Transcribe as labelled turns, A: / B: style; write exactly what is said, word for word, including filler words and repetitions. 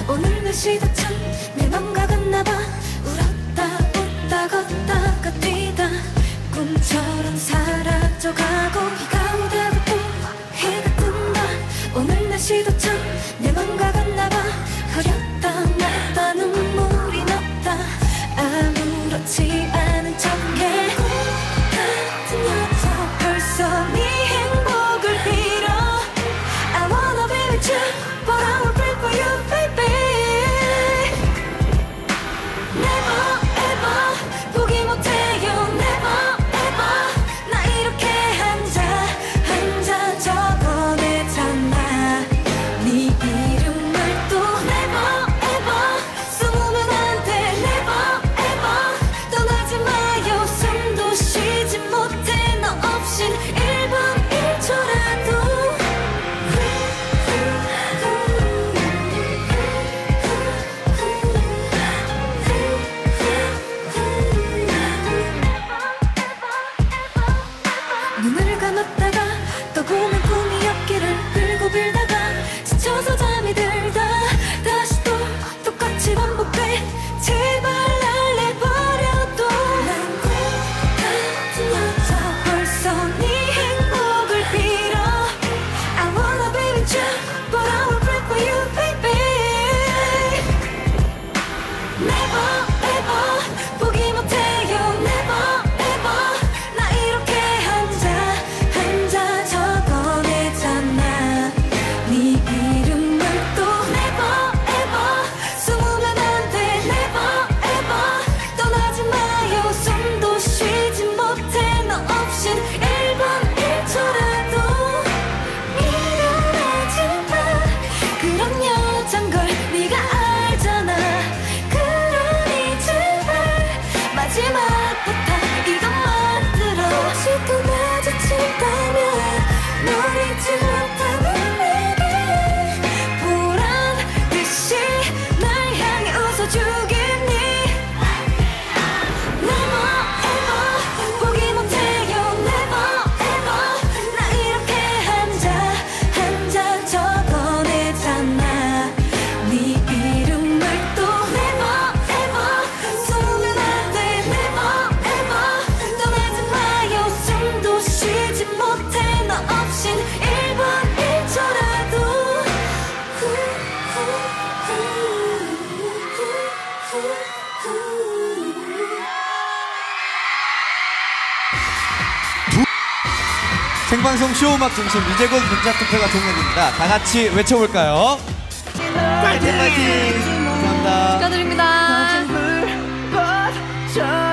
A: 오늘 날씨도 참 내 맘과 같나봐. 울었다 웃다 걷다가 뛰다 꿈처럼 사라져가고 비가 오다가 또 해가 뜬다. 오늘 날씨도 참 내 맘과 같나봐. 흐렸다 놨다 눈물이 났다. 아무렇지 않은 척해. 같은 여자 벌써 네 행복을 빌어. I wanna be with you but I will pray for you baby. Never ever 포기 못해요. Never ever 나 이렇게 한자 한자 적어내잖아. 네 이름을 또 Never ever 숨으면 안 돼. Never ever 떠나지 마요. 숨도 쉬지 못해 너 없인 일 분 일 초라도. 눈을 감았다가 또 보는 꿈이 없기를 빌고 빌다가 지쳐서 잠이 들다 다시 또 똑같이 반복돼. 제발 날 내버려둬. 난 같은 여자 벌써 네 행복을 빌어. I wanna be with you but I will pray for you baby. Never ever 포기 못해요. Never ever 나 이렇게 한자 한자 적어내잖아. 네 이름을 또 Never ever 숨으면 안 돼. Never ever 떠나지 마요. 숨도 쉬지 못해 너 없인 일 분 일 초라도. 일어나지 마. 그런 여잔 걸 네가 알잖아. 그러니 제발 마지막 부탁 이것만 들어. 혹시 또 마주친다면 널 잊지 못하는 내게 보란 듯이 날 향해 웃어주겠니. Never ever 포기 못해요. Never ever 나 이렇게 한자 한자 적어내잖아. 네 이름을 또 Never ever 숨으면 안 돼. Never ever 떠나지 마요. 숨도 쉬지 못해 너 없인 일 분 일 초라도.
B: 생방송 쇼음악 중심 이제 곧 문자 투표가 종료됩니다. 다 같이 외쳐볼까요? 파이팅 파이팅! 감사합니다.
A: 축하드립니다.
C: 거친 불꽃처럼